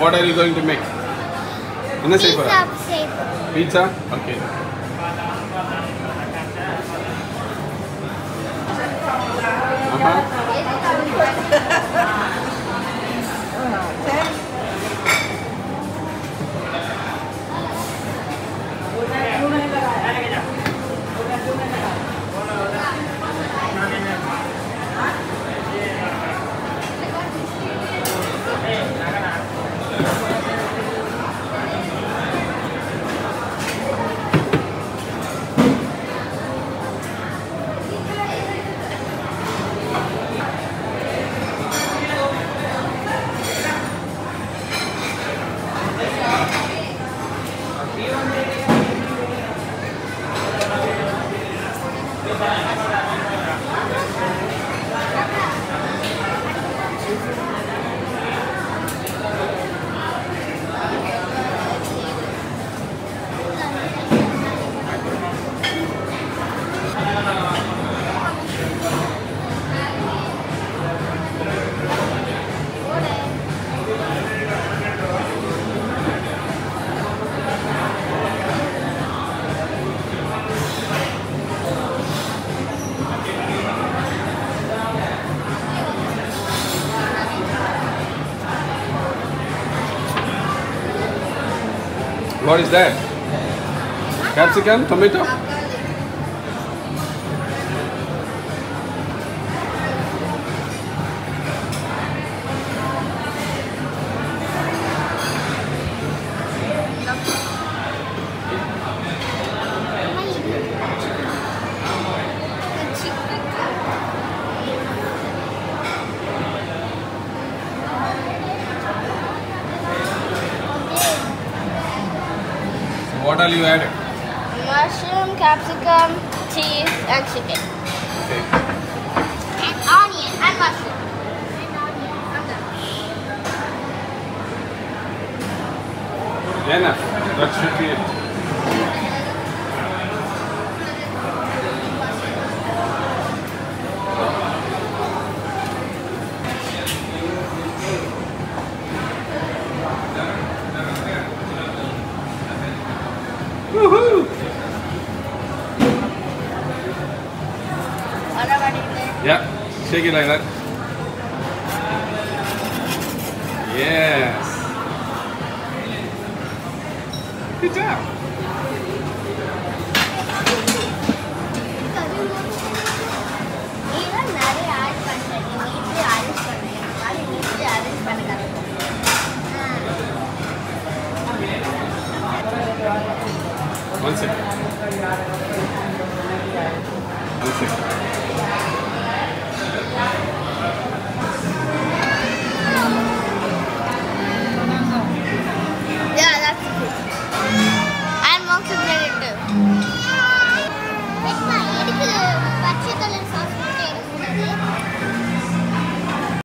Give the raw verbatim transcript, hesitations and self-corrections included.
What are you going to make? என்ன செய்ய போற? Pizza. Okay. Uh-huh. What is that? Capsicum, tomato? What all you added? Mushroom, capsicum, cheese, and chicken. Okay. And onion and mushroom. And onion. I'm done. Enough. That should be it. Woohoo! What about it there? Yeah, shake it like that. Yes. Good job. Even நிறைய add பண்றேன். நீ arrange பண்ணுங்க. அது நீ arrange பண்ணுங்க. One second. One second.